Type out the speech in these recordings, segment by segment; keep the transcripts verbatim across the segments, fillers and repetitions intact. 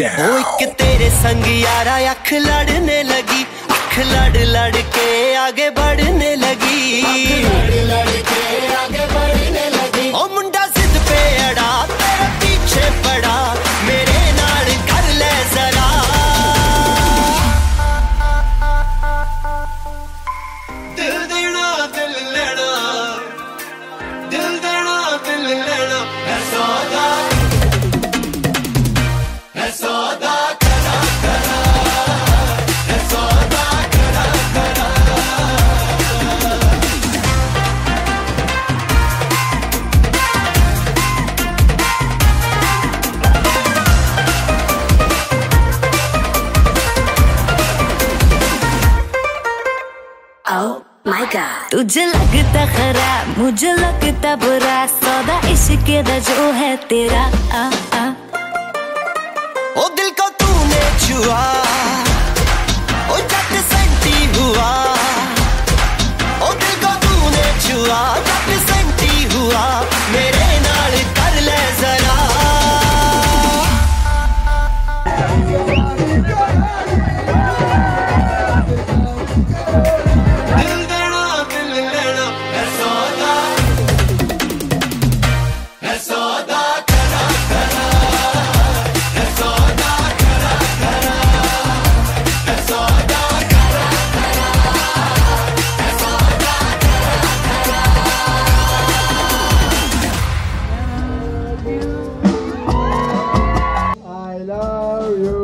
ओ एक तेरे संग यारा अख लड़ने लगी, अख लड़ लड़ के आगे बढ़ने लगी, लड़ लड़ के आगे बढ़ने लगी। ओ मुंडा जिद पे अड़ा तेरे पीछे पड़ा, मेरे नाल कर ले जरा। दिल देना दिल लेना, दिल देना दिल लेना, है सौदा है सौदा करा करा, है सौदा करा करा। Oh my God, तुझे लगता खराब मुझे लगता बुरा, सौदा इश्क दा जो है तेरा। आ, आ। ओ दिल को तूने छुआ, ओ जट सेंटी हुआ, ओ दिल को तूने छुआ जट सेंटी हुआ, मेरे नाल कर ले जरा। दिल देना दिल लेना, है सौदा है सौदा करा करा, है सौदा करा करा, है सौदा करा करा, है सौदा करा करा। I love you.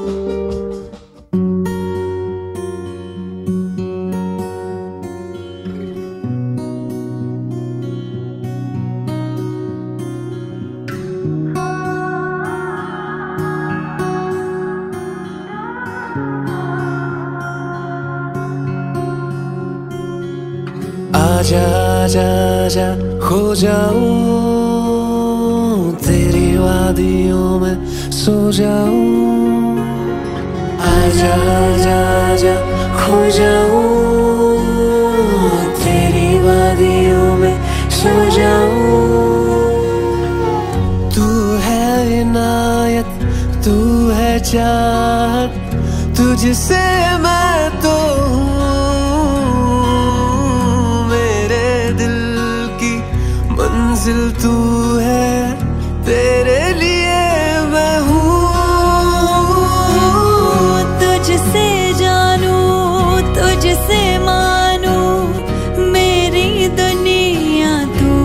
आजा आजा आजा खो जाऊं तेरी वादियों में सो जाऊं, आजा आजा आजा खो जाऊं तेरी वादियों में सो जाऊं। तू है इनायत तू है चाहत, तुझसे मैं तो मंजिल तू है, तेरे लिए मैं हूँ। तुझसे जानू तुझसे मानू, मेरी दुनिया तू,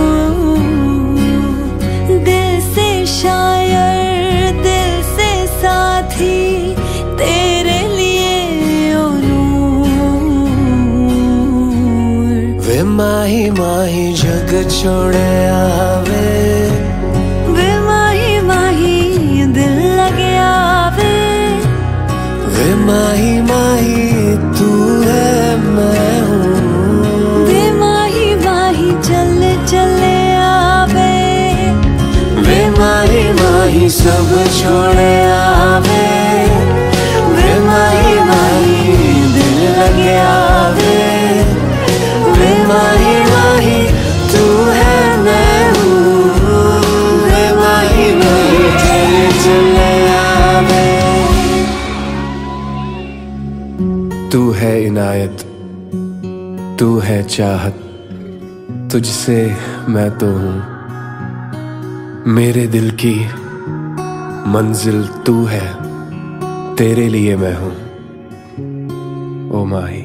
दिल से शायर दिल से साथी, तेरे लिए ओ नूर। वे माही माही जग छोड़े आवे, वे माही माही दिल लगे आवे, वे माही माही तू है मैं हूँ, वे माही माही चल चले आवे, वे माही माही सब छोड़े आवे, वे माही माही दिल लगे आवे, वे माही माही तू है मैं हूँ, वे माही माही चले चले आवे। तू है इनायत तू है चाहत, तुझसे मैं तो हूँ, मेरे दिल की मंजिल तू है, तेरे लिए मैं हूँ। ओ माही।